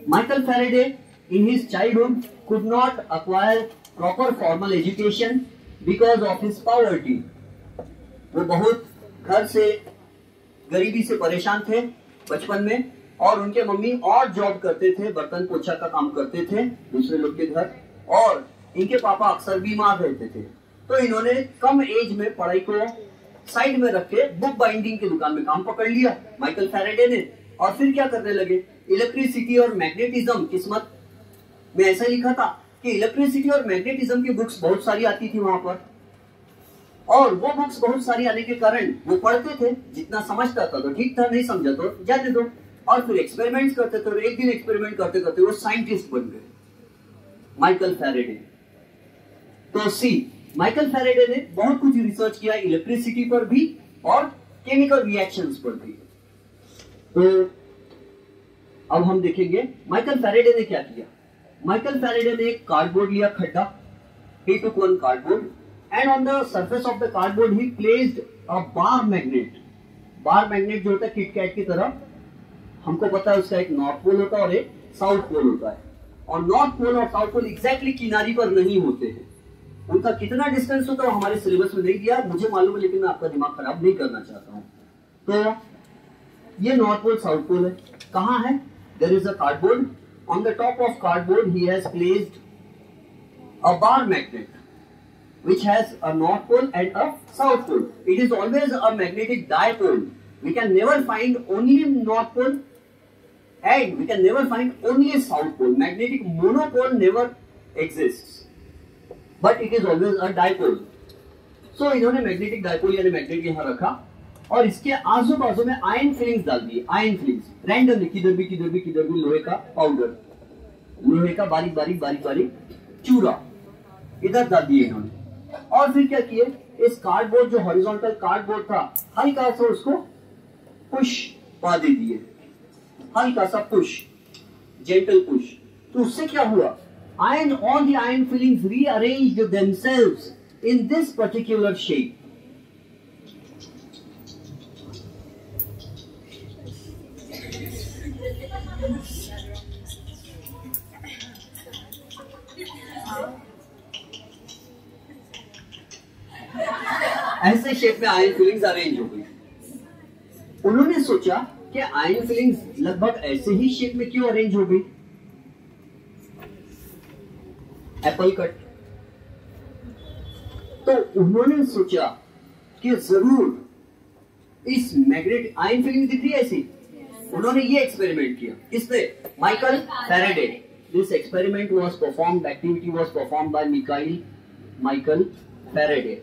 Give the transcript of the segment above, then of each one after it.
Michael Faraday in his childhood could not acquire proper formal education because of his poverty. वो बहुत घर से गरीबी से परेशान थे बचपन में, और उनके मम्मी और जॉब करते थे, बर्तन पोछा का काम करते थे दूसरे लोग के घर, और इनके पापा अक्सर बीमार रहते थे। तो इन्होंने कम एज में पढ़ाई को साइड में रख के बुक बाइंडिंग की दुकान में काम पकड़ लिया माइकल फैराडे ने। और फिर क्या करने लगे, इलेक्ट्रिसिटी और मैग्नेटिज्म, किस्मत में ऐसा लिखा था कि इलेक्ट्रिसिटी और मैग्नेटिज्म की बुक्स बहुत सारी आती थी वहां पर, और वो बुक्स बहुत सारी आने के कारण वो पढ़ते थे, जितना समझता था तो ठीक था, नहीं समझा तो जाने दो। और फिर एक्सपेरिमेंट्स करते थे, और एक दिन एक्सपेरिमेंट करते करते वो साइंटिस्ट बन गए, माइकल फैराडे। तो माइकल फैराडे ने बहुत कुछ रिसर्च किया इलेक्ट्रिसिटी पर भी और केमिकल रिएक्शंस पर भी। तो अब हम देखेंगे माइकल फैराडे ने क्या किया। माइकल फैराडे ने एक कार्डबोर्ड लिया, खड्डा, he took one cardboard and on the surface of the cardboard he placed a bar magnet। Bar magnet जो होता है किटकैट की तरह, हमको पता है उसका एक नॉर्थ पोल होता है और एक साउथ पोल होता है, और नॉर्थ पोल और साउथ पोल एग्जैक्टली किनारी पर नहीं होते हैं। उनका कितना डिस्टेंस होता है वो हमारे सिलेबस में नहीं दिया, मुझे मालूम है, लेकिन मैं आपका दिमाग खराब नहीं करना चाहता हूँ। तो ये नॉर्थ पोल साउथ पोल है, कहाँ है? There is a cardboard, on the top of cardboard ही has placed a bar magnet which has a north pole and a south pole. It is always a magnetic dipole. We can never find only north pole and we can never find only south pole. Magnetic monopole never exists, but it is always a dipole. So इन्होंने magnetic dipole यानी magnet यहाँ रखा, और इसके आजू बाजू में iron fillings डाल दिए, आयन फिलिंग्स रैंडमली, किधर भी लोहे का पाउडर, लोहे का बारीक बारीक चूरा इधर डाल दिए इन्होंने। और फिर क्या किए, इस कार्डबोर्ड जो हॉरिजॉन्टल कार्डबोर्ड था, हल्का सा उसको पुश पा दे दिए, हल्का सा पुश, जेंटल पुश। तो उससे क्या हुआ, iron, all the iron filings rearranged themselves in this particular shape. ऐसे शेप में आयन फिलिंग्स अरेंज हो गई। उन्होंने सोचा कि आयन फिलिंग्स लगभग ऐसे ही शेप में क्यों अरेंज हो गई, एप्पल कट। तो उन्होंने सोचा कि जरूर इस मैग्नेट आयन फिलिंग दिख रही है ऐसी। उन्होंने ये एक्सपेरिमेंट किया, किसने? Michael Faraday. This experiment was performed, activity was performed by Michael Faraday.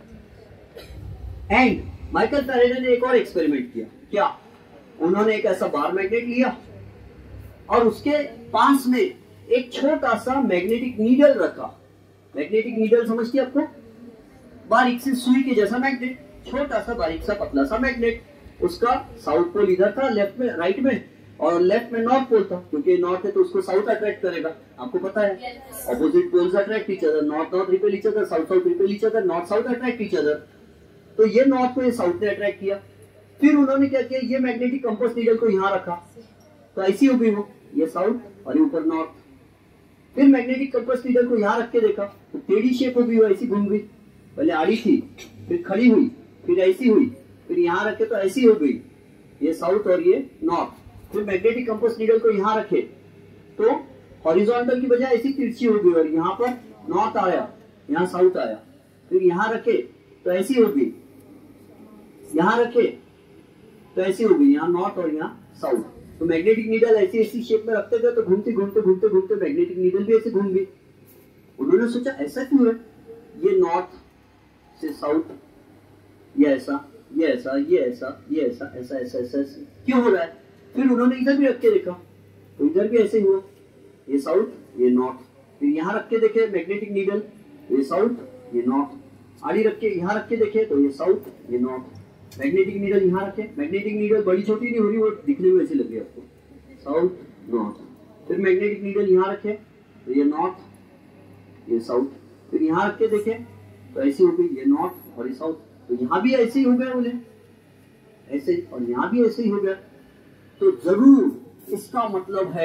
And Michael Faraday ने एक और एक्सपेरिमेंट किया। क्या? उन्होंने एक ऐसा बार मैग्नेट लिया और उसके पास में एक छोटा सा मैग्नेटिक नीडल रखा। मैग्नेटिक नीडल समझती है आपको? बारीक सी सुई के जैसा मैग्नेट, छोटा सा बारीक सा पतला सा मैग्नेट। उसका साउथ पोल इधर था, लेफ्ट में, राइट में, और लेफ्ट में नॉर्थ पोल था, क्योंकि नॉर्थ है तो उसको साउथ अट्रैक्ट करेगा, आपको पता है। Opposite poles attract each other, north repel each other, south repel each other, north south attract each other. तो ये नॉर्थ को ये साउथ ने अट्रैक्ट किया। फिर उन्होंने क्या किया, ये मैग्नेटिक कंपास नीडल को यहाँ रखा, तो ऐसी हो गई वो, ये साउथ और ये ऊपर नॉर्थ। फिर मैग्नेटिक कंपास नीडल को यहाँ रख के देखा तो टेढ़ी शेप हो गई, वो ऐसी घूम गई। पहले आड़ी थी, फिर खड़ी हुई, फिर ऐसी हुई, फिर यहाँ रखे तो ऐसी हो गई, ये साउथ और ये नॉर्थ। फिर मैग्नेटिक कंपास नीडल को यहाँ रखे तो हॉरिजॉन्टल की बजाय ऐसी तिरछी हो गई, और यहाँ पर नॉर्थ आया, यहाँ साउथ आया। फिर यहाँ रखे तो ऐसी हो गई, यहाँ रखे तो ऐसी हो गई, यहाँ नॉर्थ और यहाँ साउथ। तो मैग्नेटिक नीडल ऐसी ऐसी शेप में रखते गए तो घूमते घूमते मैग्नेटिक नीडल भी ऐसे घूम गई। उन्होंने सोचा ऐसा क्यों है, ये नॉर्थ से साउथ, ये ऐसा, ये ऐसा, ये ऐसा, ये ऐसा, ऐसा ऐसा ऐसा ऐसा क्यों हो रहा है। फिर उन्होंने इधर भी रख के देखा तो इधर भी ऐसे ही हुआ, ये साउथ, ये नॉर्थ। फिर यहाँ रख के देखे मैग्नेटिक नीडल, ये साउथ, ये नॉर्थ। आड़ी रख के यहाँ रख के देखे तो ये साउथ, ये नॉर्थ। मैग्नेटिक नीडल यहाँ रखे, मैग्नेटिक नीडल बड़ी छोटी नहीं हो रही, वो दिखने में ऐसी लग रही है आपको, साउथ नॉर्थ। फिर मैग्नेटिक नीडल यहाँ रखे तो ये नॉर्थ, ये साउथ। फिर यहाँ रख के देखे तो ऐसी हो गई, ये नॉर्थ और ये साउथ। तो यहाँ भी ऐसे ही हो गया बोले, ऐसे, और यहाँ भी ऐसे ही हो गया। तो जरूर इसका मतलब है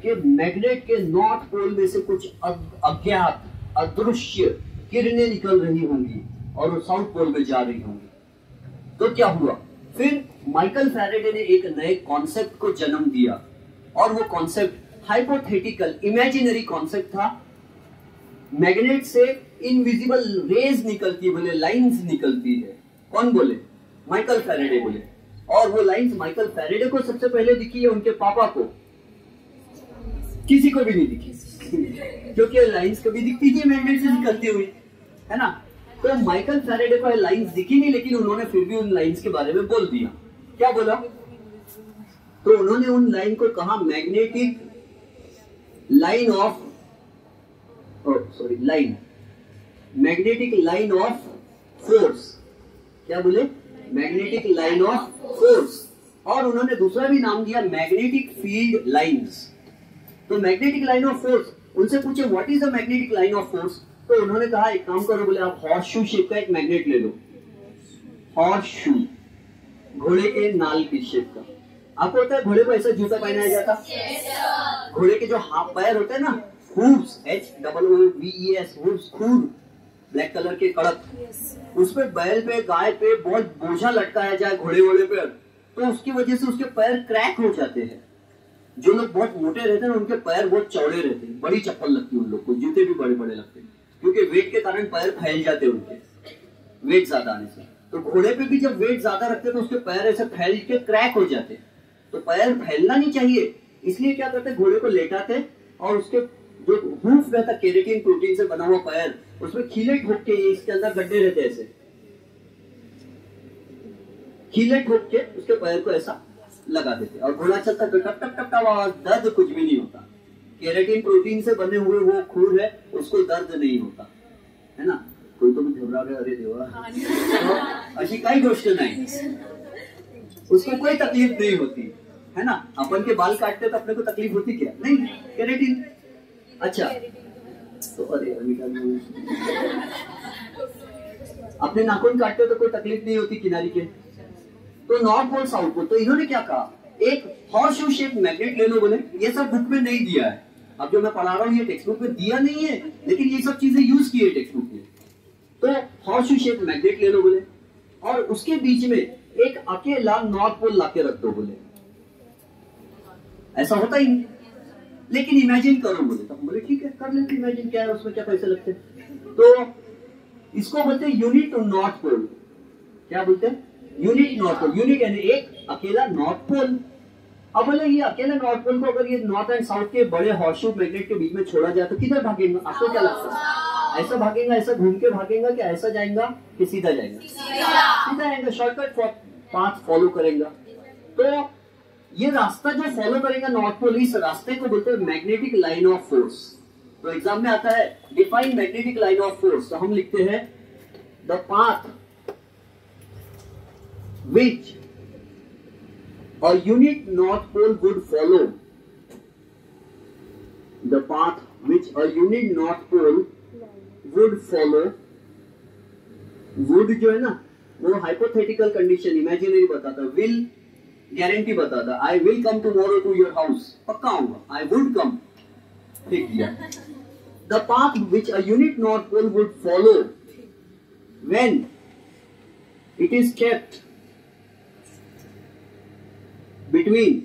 कि मैग्नेट के नॉर्थ पोल में से कुछ अज्ञात अदृश्य किरणें निकल रही होंगी और वो साउथ पोल में जा रही होंगी। तो क्या हुआ, फिर माइकल फैराडे ने एक नए कॉन्सेप्ट को जन्म दिया और वो कॉन्सेप्ट हाइपोथेटिकल इमेजिनरी कॉन्सेप्ट था। मैग्नेट से इनविजिबल रेज निकलती है, बोले लाइंस निकलती है। कौन बोले? माइकल फैराडे बोले। और वो लाइंस माइकल फैराडे को सबसे पहले दिखी है, उनके पापा को किसी को भी नहीं दिखी क्योंकि लाइंस कभी दिखती थी मैग्नेट से निकलती हुई, है ना। तो माइकल फैराडे को लाइंस दिखी नहीं, लेकिन उन्होंने फिर भी उन लाइंस के बारे में बोल दिया। क्या बोला? तो उन्होंने उन लाइन को कहा magnetic line of magnetic line of force. क्या बोले? Magnetic line of force. और उन्होंने दूसरा भी नाम दिया मैग्नेटिक फील्ड लाइंस। तो मैग्नेटिक लाइन ऑफ फोर्स, उनसे पूछे what is the magnetic line of force, तो उन्होंने कहा एक काम करो, बोले आप हॉर्स शू शेप का एक मैग्नेट ले लो। हॉर्स शू, घोड़े के नाल की शेप का। आपको पता है घोड़े को ऐसा जूता पहनाया जाता? घोड़े के जो हाथ पैर होते हैं ना, हूव्स, HOOVES, हूव्स, खूर, ब्लैक कलर के कड़क, उसपे बैल पे गाय पे बहुत बोझा लटकाया जाए घोड़े वोड़े पे, तो उसकी वजह से उसके पैर क्रैक हो जाते हैं। जो लोग बहुत मोटे रहते हैं उनके पैर बहुत चौड़े रहते हैं, बड़ी चप्पल लगती है उन लोग को, जूते भी बड़े बड़े लगते हैं, क्योंकि वेट के कारण पैर फैल जाते हैं उनके, वेट ज्यादा आने से। तो घोड़े पे भी जब वेट ज्यादा रखते हैं तो उसके पैर ऐसे फैल के क्रैक हो जाते हैं। तो पैर फैलना नहीं चाहिए, इसलिए क्या करते हैं, घोड़े को लेटाते और उसके जो हूफ रहता, केराटिन प्रोटीन से बना हुआ पैर, उसमें खीले ठोक के, इसके अंदर गड्ढे रहते ऐसे, खीले ठोक के उसके पैर को ऐसा लगा देते और घोड़ा चलता तो टप टप टप आवाज, दर्द कुछ भी नहीं होता। केराटिन प्रोटीन से बने हुए वो खूर है, उसको दर्द नहीं होता, है ना। कोई तो भी घबरा रहे, अरे देवा, तो अशी काही गोष्ट नहीं, उसको कोई तकलीफ नहीं होती, है ना। अपन के बाल काटते तो अपने को तकलीफ होती क्या? नहीं, केराटिन। अच्छा, तो अरे अपने नाखून काटते तो कोई तकलीफ नहीं होती किनारी के। तो नॉर्थ पोल साउथ पोल, तो इन्होंने क्या कहा, एक हॉर्स शू शेप मैग्नेट ले लो। बोले ये सब बुक में नहीं दिया है, अब जो मैं पढ़ा रहा हूँ ये टेक्स्ट बुक में दिया नहीं है, लेकिन ये सब चीजें यूज की है टेक्स्ट बुक में। तो हॉर्स शू शेप मैग्नेट ले लो बोले, और उसके बीच में एक अकेला नॉर्थ पोल लाके रख दो। बोले ऐसा होता ही नहीं, लेकिन इमेजिन करो। बोले तो बोले ठीक है, कर लेते इमेजिन, क्या है उसमें, क्या पैसे लगते। तो इसको बोलते हैं यूनिट नॉर्थ पोल। क्या बोलते हैं? यूनिट नॉर्थ पोल। यूनिट यानी एक अकेला नॉर्थ पोल। अब बोले ये अकेला नॉर्थ पोल को अगर ये नॉर्थ एंड साउथ के बड़े हॉर्स शू मैग्नेट के बीच में छोड़ा जाए तो किधर भागेगा? आपको क्या लगता है? ऐसा भागेगा, ऐसा घूम के भागेगा, कि ऐसा जाएगा कि सीधा जाएगा? सीधा जाएगा, शॉर्टकट पाथ फॉलो करेगा। तो ये रास्ता जो फॉलो करेगा नॉर्थ पोल, इस रास्ते को बोलते हैं मैग्नेटिक लाइन ऑफ फोर्स। तो एग्जाम में आता है define magnetic line of force, तो हम लिखते हैं the path which a unit north pole would follow, the path which a unit north pole would follow, would जो है ना वो हाइपोथेटिकल कंडीशन, इमेजिनरी बताता, विल गारंटी बताता, I will come tomorrow to your house, पक्का आऊंगा, I would come, ठीक किया। The path which a unit north pole would follow when it is kept between,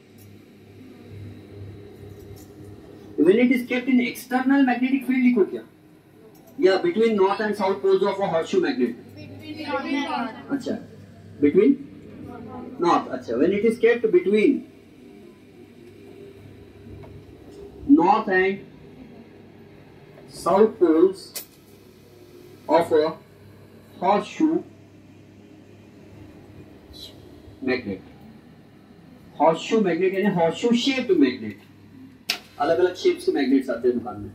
when it is kept in external magnetic field लिखो क्या, या between north and south poles of a horseshoe magnet? अच्छा, between north, अच्छा, when it is kept between north and south poles of a horseshoe magnet, horseshoe magnet यानी horseshoe shaped magnet, अलग अलग shapes के magnets आते हैं दुकान में,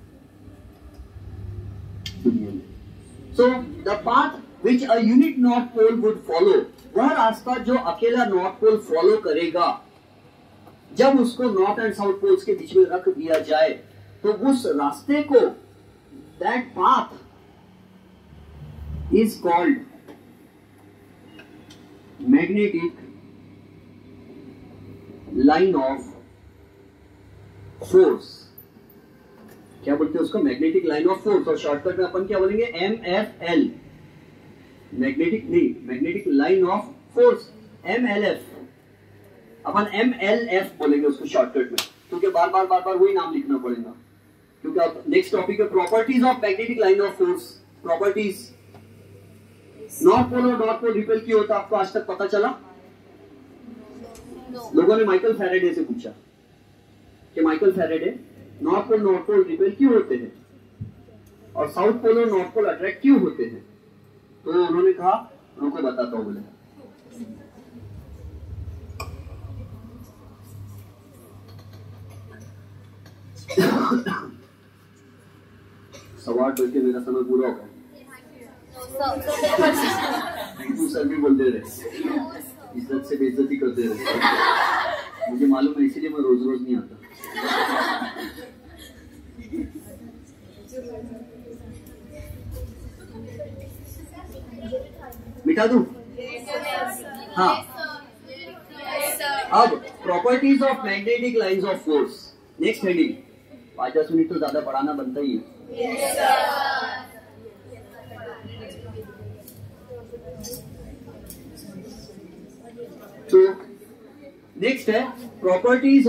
दुनिया में। So the path which a unit north pole would follow, वह रास्ता जो अकेला नॉर्थ पोल फॉलो करेगा, जब उसको नॉर्थ एंड साउथ पोल्स के बीच में रख दिया जाए तो उस रास्ते को, that path is called magnetic line of force, क्या बोलते हैं उसको, मैग्नेटिक लाइन ऑफ फोर्स, और शॉर्टकट में अपन क्या बोलेंगे, MFL, मैग्नेटिक नहीं, magnetic line of force MLF, अपन MLF बोलेंगे उसको शॉर्टकट में, क्योंकि बार बार वही नाम लिखना पड़ेगा, क्योंकि अब नेक्स्ट टॉपिक है properties of magnetic line of force. Properties, north pole और नॉर्थ पोल रिपेल क्यों होता है, आपको आज तक पता चला? लोगों ने माइकल फैराडे से पूछा कि Michael Faraday north pole repel क्यों होते हैं और साउथ पोल और नॉर्थ पोल अट्रैक्ट क्यों होते हैं, तो उन्होंने कहा उनको बताता हूं, बोले सवाल करके मेरा समय पूरा होगा। थैंक यू सर भी बोलते रहे, इज्जत से बेइज्जती करते रहे, मुझे मालूम है इसीलिए मैं रोज रोज नहीं आता। मिटा दूं? हाँ, अब properties of magnetic lines of force, next heading. 5-10 minute तो ज्यादा पढ़ाना बनता ही है। तो नेक्स्ट है प्रॉपर्टीज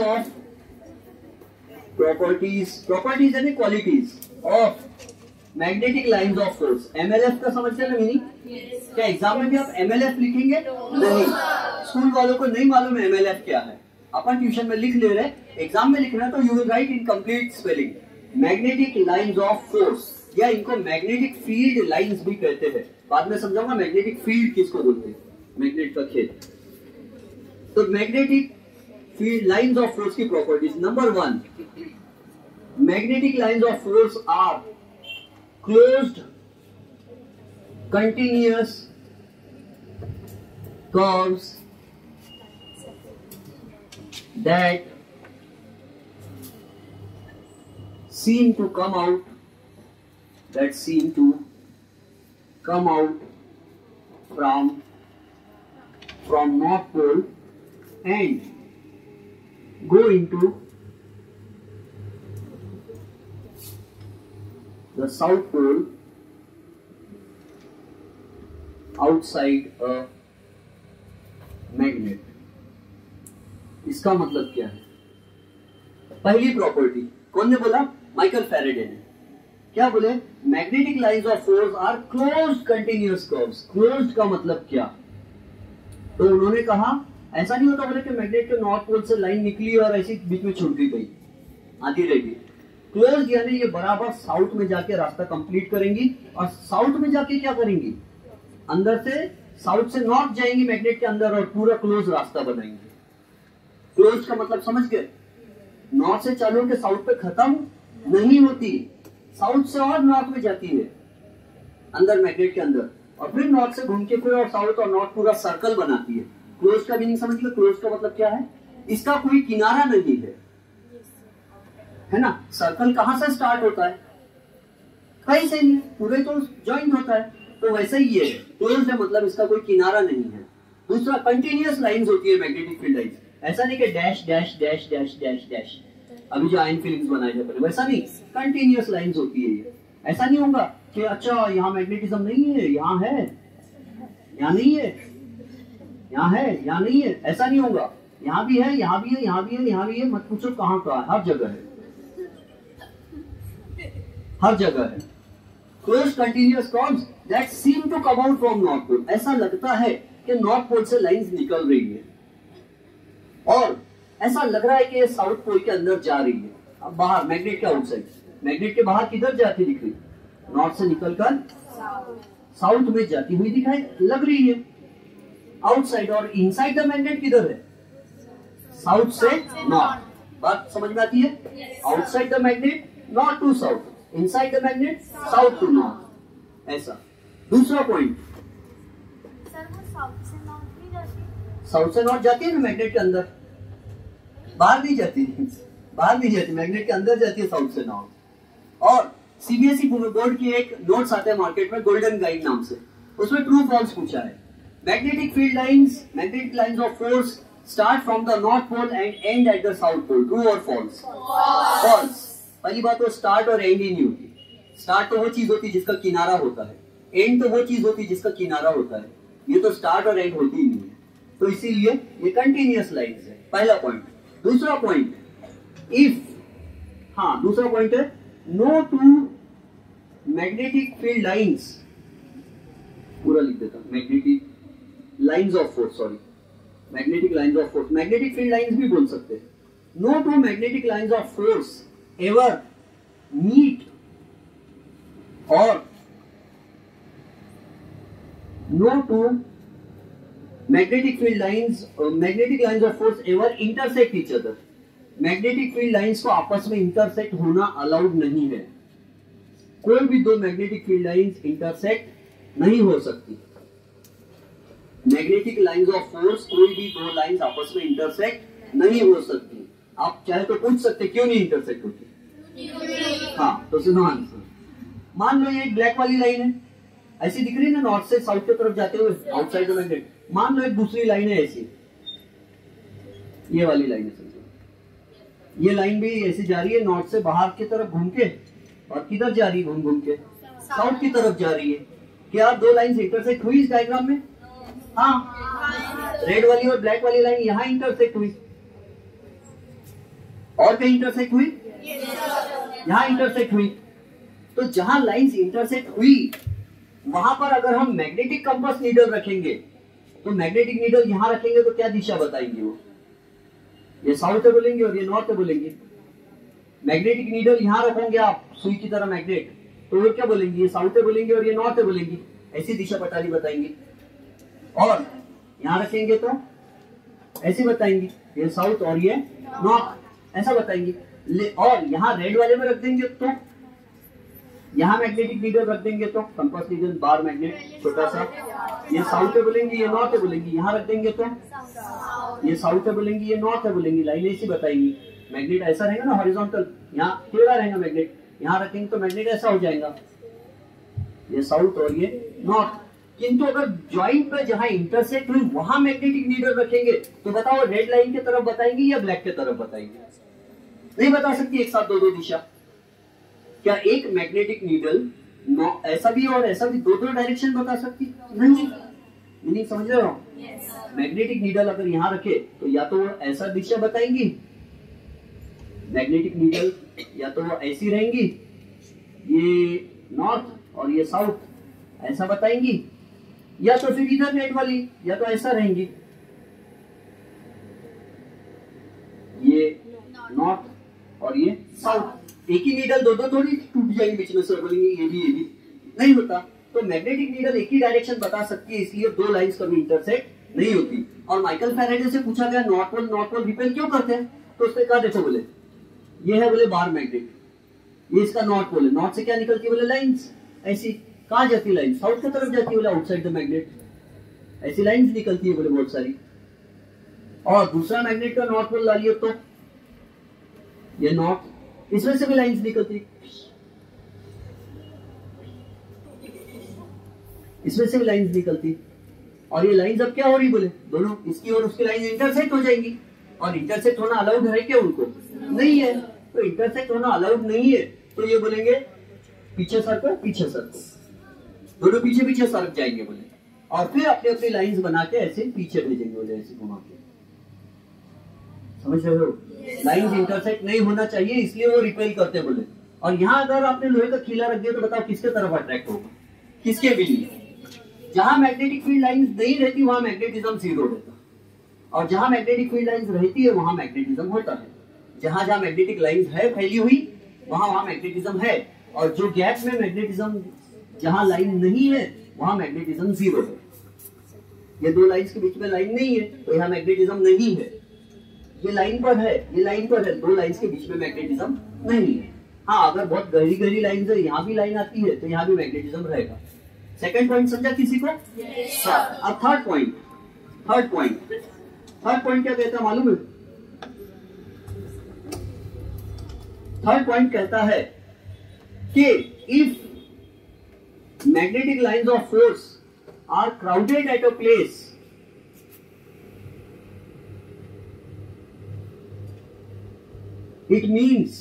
यानी qualities of magnetic lines of force. MLF का समझते हैं मीनिंग? क्या एग्जाम में भी आप MLF लिखेंगे? नहीं, स्कूल वालों को नहीं मालूम है MLF क्या है, अपन ट्यूशन में लिख ले रहे, एग्जाम में लिखना है तो you will write in complete spelling magnetic lines of force, या इनको मैग्नेटिक फील्ड लाइंस भी कहते हैं। बाद में समझाऊंगा मैग्नेटिक फील्ड किसको बोलते हैं, मैग्नेट का खेल। तो magnetic field lines of force की properties, number 1, magnetic lines of force are closed continuous curves that seem to come out from North Pole and go into the South Pole outside a magnet। इसका मतलब क्या है? पहली property कौन ने बोला? Michael Faraday ने। क्या बोले? Magnetic lines of force are closed continuous curves. Closed का मतलब क्या? तो उन्होंने कहा ऐसा नहीं होता बोले कि मैग्नेट के नॉर्थ पोल से लाइन निकली और ऐसी बीच में छूट गई, आधी रह गई। क्लोज्ड यानी ये बराबर साउथ में जाके रास्ता कंप्लीट करेंगी, और साउथ में जाके क्या करेंगी, अंदर से साउथ से नॉर्थ जाएंगी मैग्नेट के अंदर और पूरा क्लोज रास्ता बनाएंगे। क्लोज का मतलब समझ गए? नॉर्थ से चालू के साउथ पे खत्म नहीं होती, साउथ से और नॉर्थ में जाती है अंदर मैग्नेट के अंदर, और फिर नॉर्थ से घूम के फिर और साउथ और नॉर्थ पूरा सर्कल बनाती है। क्लोज का मीनिंग समझ लो। क्लोज का मतलब क्या है? इसका कोई किनारा नहीं है ना। सर्कल कहां से स्टार्ट होता है? कहीं से नहीं, पूरे तो ज्वाइंट होता है। तो वैसे ही ये क्लोज है, मतलब इसका कोई किनारा नहीं है। दूसरा, कंटिन्यूअस लाइंस होती है मैग्नेटिक फील्ड लाइंस। ऐसा नहीं कि dash dash dash dash dash dash, अभी जो आयन फीलिंग्स बनाए जाते हैं वैसा नहीं, कंटिन्यूअस लाइंस होती है ये। ऐसा नहीं होगा कि अच्छा यहाँ मैग्नेटिज्म नहीं है, यहाँ है, यहाँ नहीं है, यहाँ है, यहाँ नहीं है, ऐसा नहीं होगा। यहाँ भी है, यहाँ भी है, यहाँ भी है, यहाँ भी है, मत पूछो कहाँ कहाँ, हर जगह है, हर जगह है। Close continuous curves that seem to come out from north pole. ऐसा लगता है कि नॉर्थ पोल से लाइंस निकल रही है, और ऐसा लग रहा है कि ये साउथ पोल के अंदर जा रही है। अब बाहर मैग्नेट के आउटसाइड, मैग्नेट के बाहर किधर जाती दिख रही? नॉर्थ से निकलकर साउथ में जाती हुई दिखाई लग रही है आउटसाइड। और इनसाइड द मैग्नेट किधर है? साउथ से नॉर्थ। बात समझ में आती है? Outside the magnet north to south, inside the magnet south to north. ऐसा। दूसरा पॉइंट, साउथ से नॉर्थ जाती है ना मैग्नेट के अंदर, बाहर नहीं जाती, बाहर नहीं जाती, मैग्नेट के अंदर जाती है साउथ से नॉर्थ। और सीबीएसई बोर्ड की एक नोट्स आते हैं मार्केट में गोल्डन गाइड नाम से, उसमें ट्रू फॉल्स पूछा है। Magnetic field lines, magnetic lines of force start from the north pole and end at the south pole. True or false? False. पहली बात तो start और end ही नहीं होती. Start तो वो चीज होती है जिसका किनारा होता है, end तो वो चीज होती है जिसका किनारा होता है. ये तो start और end होती ही नहीं है, तो इसीलिए ये कंटिन्यूअस लाइन्स है. पहला पॉइंट. दूसरा पॉइंट, इफ, हाँ दूसरा पॉइंट है, no two magnetic field lines, पूरा लिख देता हूं, magnetic lines of force, sorry magnetic lines of force, magnetic field lines भी बोल सकते हैं. No two magnetic lines of force ever meet और no two magnetic field lines of force ever intersect each other. Magnetic field lines को आपस में intersect होना allowed नहीं है. कोई भी दो मैग्नेटिक फील्ड लाइंस इंटरसेक्ट नहीं हो सकती. मैग्नेटिक लाइंस ऑफ फोर्स, कोई भी दो लाइंस आपस में इंटरसेक्ट नहीं हो सकती. आप चाहे तो पूछ सकते क्यों नहीं इंटरसेक्ट होती. हाँ तो सुनो आंसर. मान लो ये एक ब्लैक वाली लाइन है, ऐसी दिख रही है ना, नॉर्थ से साउथ की तरफ जाते हुए आउटसाइड द मैग्नेट. मान लो एक दूसरी लाइन है ऐसी, ये वाली लाइन है, समझो ये लाइन भी ऐसी जा रही है नॉर्थ से बाहर की तरफ घूम के, और किधर जा रही है घूम घूम के, साउथ की तरफ जा रही है. क्या दो लाइन इंटरसेक्ट हुई इस डायग्राम में? हाँ, रेड वाली और ब्लैक वाली लाइन यहां इंटरसेक्ट हुई. और कहीं इंटरसेक्ट हुई? यहां इंटरसेक्ट हुई. तो जहां लाइंस इंटरसेक्ट हुई वहां पर अगर हम मैग्नेटिक कंपास नीडल रखेंगे, तो मैग्नेटिक नीडल यहां रखेंगे तो क्या दिशा बताएंगे वो? ये साउथ है बोलेंगे और ये नॉर्थ है बोलेंगे. मैग्नेटिक नीडल यहां रखेंगे आप सुई की तरह मैग्नेट, तो वो क्या बोलेंगे? ये साउथ है बोलेंगे और ये नॉर्थ है बोलेंगे. ऐसी दिशा पटाली बताएंगे. और यहां रखेंगे तो ऐसे बताएंगे, ये साउथ और ये नॉर्थ, ऐसा बताएंगे. और यहां रेड वाले में रख देंगे तो, यहां मैग्नेटिक नीडल रख देंगे तो कंपास नीडल बार मैग्नेट छोटा सा, ये साउथ है बोलेंगे ये नॉर्थ है बोलेंगे. यहां रख देंगे तो ये साउथ है बोलेंगे ये नॉर्थ है बोलेंगे. लाइन ऐसी बताएंगी. मैग्नेट ऐसा रहेगा ना हॉरिजॉन्टल, यहाँ टेढ़ा रहेगा मैग्नेट, यहां रखेंगे तो मैग्नेट ऐसा हो जाएगा, ये साउथ और ये नॉर्थ. किंतु अगर ज्वाइंट पे जहां इंटरसेक्ट हुई वहां मैग्नेटिक नीडल रखेंगे तो बताओ रेड लाइन की तरफ बताएंगे या ब्लैक की तरफ बताएंगे? नहीं बता सकती एक साथ दो दो दिशा. क्या एक मैग्नेटिक नीडल ऐसा भी और ऐसा भी दो दो डायरेक्शन बता सकती? नहीं. मीनिंग समझ रहे हो? मैग्नेटिक नीडल अगर यहां रखे तो या तो वो ऐसा दिशा बताएंगी, मैग्नेटिक नीडल या तो वो ऐसी रहेंगी, ये नॉर्थ और ये साउथ ऐसा बताएंगी, या तो फिर इधर रेड वाली या तो ऐसा रहेंगी, ये नॉर्थ और ये साउथ. एक ही नीडल दो दो थोड़ी टूट जाएंगे बीच में से, बोलेंगे ये भी नहीं होता. तो मैग्नेटिक नीडल एक ही डायरेक्शन बता सकती है, इसलिए दो लाइंस कभी इंटरसेक्ट नहीं होती. और माइकल फैराडे से पूछा गया नॉर्थ पोल रिपेल क्यों करते हैं, तो उसने कहा देखो बोले ये है बोले बार मैग्नेट, ये इसका नॉर्थ पोल है, नॉर्थ से क्या निकलती है बोले लाइंस, ऐसी कहां जाती है लाइन? साउथ की तरफ जाती है बोले आउटसाइड द मैग्नेट, ऐसी लाइंस निकलती है बोले बहुत सारी. और दूसरा मैग्नेट का नॉर्थ पोल डालिए तो ये नॉर्थ, इसमें से भी लाइंस निकलती, इसमें से भी लाइंस निकलती. और ये लाइंस अब क्या हो रही बोले, दोनों इसकी और उसकी लाइन इंटरसेक्ट हो जाएंगी. और इंटरसेक्ट होना अलाउड है क्या उनको? नहीं है. तो इंटरसेक्ट होना अलाउड नहीं है तो ये बोलेंगे पीछे सरको, पीछे सरको, दोनों पीछे पीछे सरक जाएंगे बोले. और फिर अपनी अपनी लाइंस बना के ऐसे पीछे भेजेंगे बोले, ऐसे घुमा के. समझ रहे हो? लाइंस इंटरसेक्ट नहीं होना चाहिए इसलिए वो रिपेल करते बोले. और यहाँ अगर आपने लोहे का खीला रख दिया तो बताओ किसके तरफ अट्रैक्ट होगा? किसके भी नहीं. जहां मैग्नेटिक फील्ड लाइंस नहीं रहती वहां मैग्नेटिज्म जीरो रहता, और जहां मैग्नेटिक फील्ड लाइंस रहती है वहां मैग्नेटिज्म होता है. जहां जहां मैग्नेटिक लाइंस है फैली हुई वहां वहां मैग्नेटिज्म है, और जो गैप में मैग्नेटिज्म जहां लाइन नहीं है वहां मैग्नेटिज्म जीरो है. ये दो लाइंस के बीच में लाइन नहीं है तो यहाँ मैग्नेटिज्म नहीं है. ये लाइन पर है, ये लाइन पर है, दो लाइंस के बीच में मैग्नेटिज्म नहीं है. हाँ अगर बहुत गहरी गहरी लाइन है, यहाँ भी लाइन आती है तो यहाँ भी मैग्नेटिज्म रहेगा. सेकंड पॉइंट समझा किसी को? अब थर्ड पॉइंट क्या कहता है मालूम है? थर्ड पॉइंट कहता है कि if magnetic lines of force are crowded at a place, it means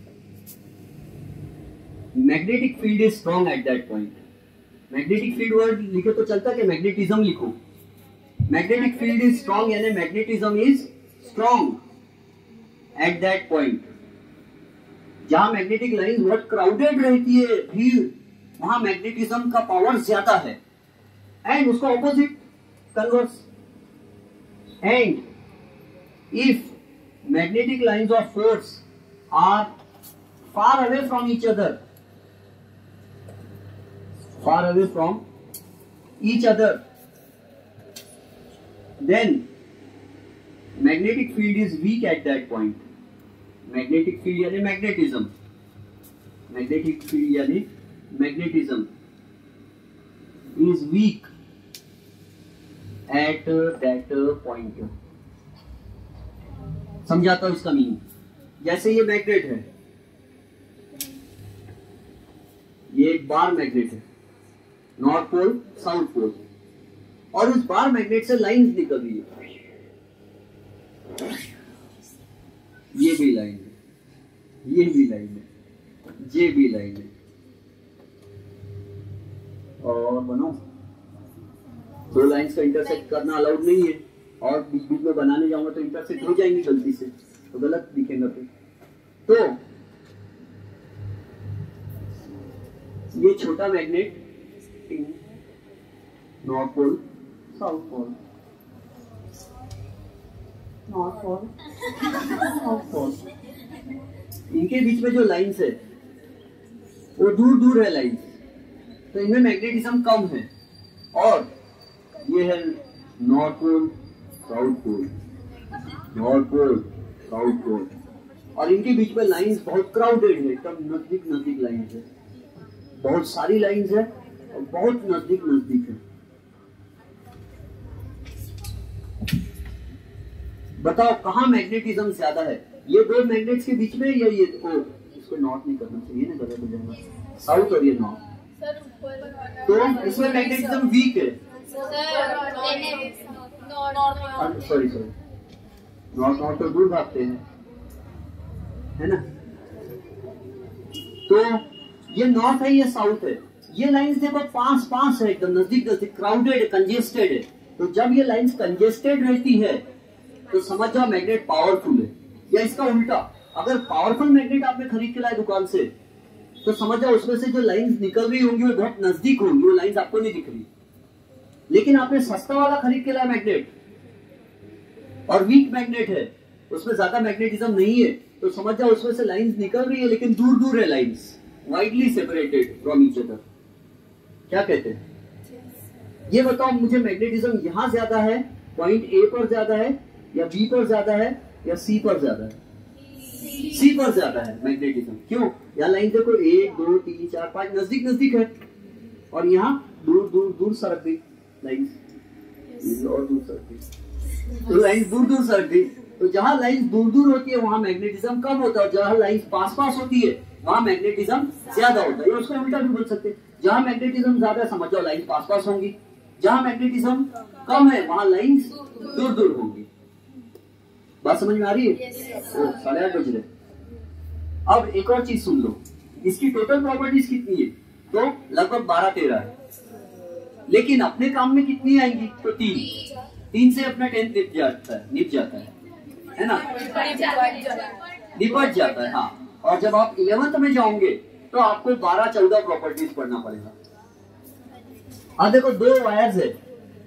magnetic field is strong at that point. Magnetic field word लिखे तो चलता कि मैग्नेटिज्म लिखो। मैग्नेटिक फील्ड इज स्ट्रॉन्ग यानी magnetism is strong at that point. जहां magnetic line बहुत crowded रहती है, भीड़, वहां मैग्नेटिज्म का पावर ज्यादा है। एंड उसका opposite converse. And if magnetic lines of force are far away from each other, then magnetic field is weak at that point. Magnetic field यानी magnetism, magnetic field यानी magnetism is weak at that point. समझाता हूं इसका meaning. जैसे ये magnet है, ये एक बार मैग्नेट है, नॉर्थ पोल साउथ पोल, और उस बार मैग्नेट से लाइंस निकल रही है। ये भी लाइन है, ये भी लाइन है, ये भी लाइन है, और बनाओ दो लाइंस का इंटरसेक्ट करना अलाउड नहीं है, और बीच बीच में बनाने जाऊंगा तो इंटरसेक्ट हो जाएंगी गलती से, तो गलत दिखेगा फिर। तो ये छोटा magnet, north pole south pole, north pole south pole, इनके बीच में जो लाइंस है वो दूर दूर है लाइंस, तो इनमें मैग्नेटिज्म कम है। और ये है north pole south pole, north pole south pole, और इनके बीच में लाइंस बहुत क्राउडेड है, एकदम नजदीक नजदीक लाइंस है, बहुत सारी लाइंस है और बहुत नजदीक नजदीक है। बताओ कहाँ मैग्नेटिज्म ज्यादा है? ये दो मैग्नेट्स के बीच में या ये? इसको नॉर्थ नहीं करना चाहिए ना, गलत हो जाएगा, साउथ और ये नॉर्थ। तो इसमें मैग्नेटिज्म वीक है। सॉरी नॉर्थ तो दूर भागते हैं, है ना। तो ये नॉर्थ है, ये साउथ है। ये लाइंस देखो पास पास है, एकदम नजदीक नजदीक, क्राउडेड है, कंजेस्टेड है। तो जब ये लाइंस कंजेस्टेड रहती है तो समझ जाओ मैग्नेट पावरफुल है। या इसका उल्टा, अगर पावरफुल मैग्नेट आपने खरीद के लाए दुकान से, तो समझ जाओ उसमें से जो लाइंस निकल रही होंगी वो बहुत नजदीक होंगी, वो लाइंस आपको नहीं दिख रही। लेकिन आपने सस्ता वाला खरीद के लाया मैग्नेट और वीक मैग्नेट है, उसमें ज्यादा मैग्नेटिज्म नहीं है, तो समझ जाओ उसमें से लाइंस निकल रही है लेकिन दूर दूर है lines, widely separated from each other. क्या कहते हैं? ये बताओ मुझे मैग्नेटिज्म यहां ज्यादा है, पॉइंट ए पर ज्यादा है, या बी पर ज्यादा है, या सी पर ज्यादा है? सी पर ज्यादा है मैग्नेटिज्म। क्यों? यहाँ लाइन देखो 1 2 3 4 5 नजदीक नजदीक है, और यहाँ दूर दूर दूर सरक गई लाइन, और दूर सरक गई, तो लाइन दूर दूर सरक गई। तो जहां लाइन दूर दूर होती है वहां मैग्नेटिज्म कम होता है, और जहां लाइन पास पास होती है वहां मैग्नेटिज्म ज्यादा होता है। या उसका उल्टा भी बोल सकते हैं, जहां मैग्नेटिज्म ज्यादा है समझ जाओ लाइन पास पास होंगी, जहां मैग्नेटिज्म कम है वहां लाइन दूर दूर होंगी। बात समझ में आ रही है? 8:30 बज रहे। अब एक और चीज सुन लो, इसकी टोटल प्रॉपर्टीज कितनी है? तो लगभग 12-13 है, लेकिन अपने काम में कितनी आएंगी? तो 3 से अपना 10 निप जाता है ना, निपट जाता है। हाँ, और जब आप 11th में जाओगे तो आपको 12-14 प्रॉपर्टीज पढ़ना पड़ेगा। अब देखो 2 वायर्स है,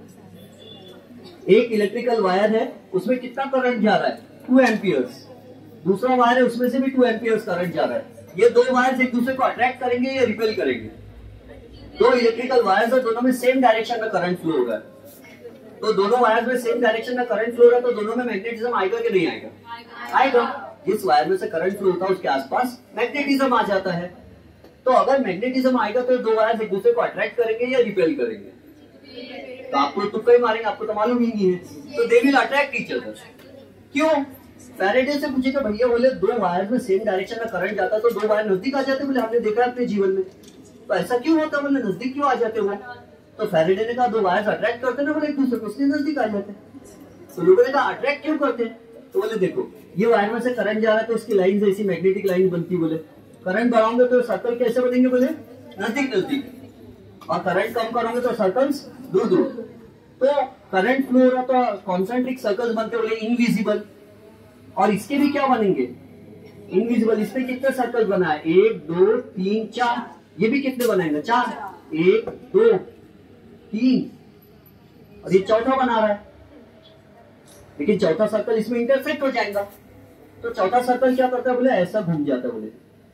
एक इलेक्ट्रिकल वायर है, उसमें कितना करंट जा रहा है? 2 एम्पियर्स। दूसरा वायर है, उसमें से भी 2 एम्पियर्स करंट जा रहा है। ये 2 वायर्स एक दूसरे को अट्रैक्ट करेंगे या रिपेल करेंगे? 2 इलेक्ट्रिकल वायर्स है, दोनों में सेम डायरेक्शन में करंट फ्लो होगा, तो दोनों वायर्स में सेम डायरेक्शन में करंट फ्लो हो रहा है, तो दोनों में मैग्नेटिज्म आएगा कि नहीं आएगा? आएगा। जिस वायर में से करंट फ्लो होता है उसके आसपास मैग्नेटिज्म आ जाता है। तो अगर मैग्नेटिज्म आएगा तो 2 वायर्स एक दूसरे को अट्रैक्ट करेंगे या रिपेल करेंगे? तो आपको तुक्का ही मारेंगे, आपको तो मालूम ही नहीं है। तो they will attract each other. क्यों? फैराडे से पूछेगा भैया, बोले 2 वायर में सेम डायरेक्शन में करंट जाता तो 2 वायर नजदीक आ जाते। बोले हमने देखा अपने जीवन में, तो ऐसा क्यों होता? बोले नजदीक क्यों आ जाते वो? तो फैराडे ने कहा 2 वायर्स अट्रैक्ट करते ना, बोले एक दूसरे को, इसलिए नजदीक आ जाते। तो लोगों ने कहा अट्रैक्ट क्यों करते? तो बोले देखो ये वायर में से करंट जा रहा है तो इसकी लाइन ऐसी मैग्नेटिक लाइन बनती है। बोले करंट बढ़ाओगे तो सर्कल कैसे बनेंगे? बोले नजदीक नजदीक, और करंट कम करोगे तो सर्कल्स दूर दूर। तो करंट फ्लो हो रहा तो कॉन्सेंट्रिक सर्कल्स बनते, बोले इनविजिबल। और इसके भी क्या बनेंगे? इनविजिबल। इसमें कितने सर्कल बना है? 1 2 3 4। ये भी कितने बनाएंगे? 4। 1 2 3, और ये चौथा बना रहा है, लेकिन चौथा सर्कल इसमें इंटरसेक्ट हो जाएगा। तो चौथा सर्कल क्या करता है? बोले ऐसा घूम जाता है, बोले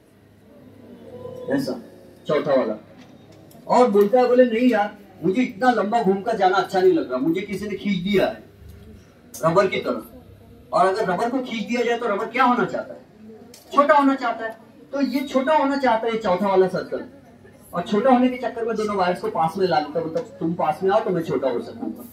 ऐसा चौथा वाला। और बोलता है बोले नहीं यार, मुझे इतना लंबा घूम कर जाना अच्छा नहीं लग रहा, मुझे किसी ने खींच दिया है रबर की तरह। और अगर रबर को खींच दिया जाए तो रबर क्या होना चाहता है? छोटा होना चाहता है। तो ये छोटा होना चाहता है चौथा वाला सर्कल, और छोटा होने के चक्कर में दोनों वायर्स को पास में ला लेता है। मतलब तुम पास में आओ तो मैं छोटा हो सकूंगा,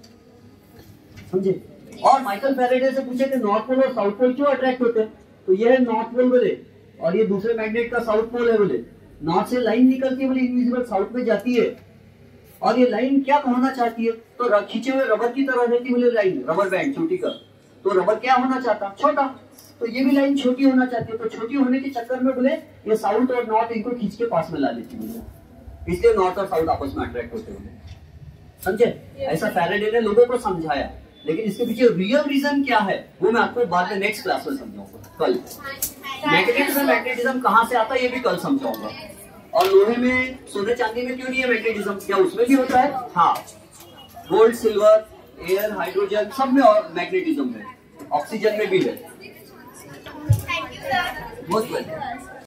समझे? और माइकल फैराडे से पूछे कि नॉर्थ पोल और साउथ पोल क्यों अट्रैक्ट होते हैं? तो ये है नॉर्थ पोल बोले, और ये दूसरे मैग्नेट का साउथ पोल है। बोले नॉर्थ से लाइन निकलती है, बोले इनविजिबल, साउथ में जाती है। और ये लाइन क्या होना चाहती है? तो खींचे हुए रबर की तरह रहती है, बोले लाइन, रबर बैंड छोटी का। तो रबर क्या होना चाहता? छोटा। तो ये भी लाइन छोटी होना चाहती है। तो छोटी होने के चक्कर में बोले ये साउथ और नॉर्थ इनको खींच के पास में ला लेती है, इसलिए नॉर्थ और साउथ आपस में अट्रैक्ट होते हैं, समझे? ऐसा फैराडे ने लोगों को समझाया, लेकिन इसके पीछे रियल रीजन क्या है वो मैं आपको बाद में नेक्स्ट क्लास में समझाऊंगा। कल मैग्नेटिज्म कहाँ से आता है ये भी कल समझाऊंगा। और लोहे में, सोने चांदी में क्यों नहीं है मैग्नेटिज्म? क्या उसमें भी होता है? हाँ, गोल्ड, सिल्वर, एयर, हाइड्रोजन सब में और मैग्नेटिज्म है, ऑक्सीजन में भी है। बहुत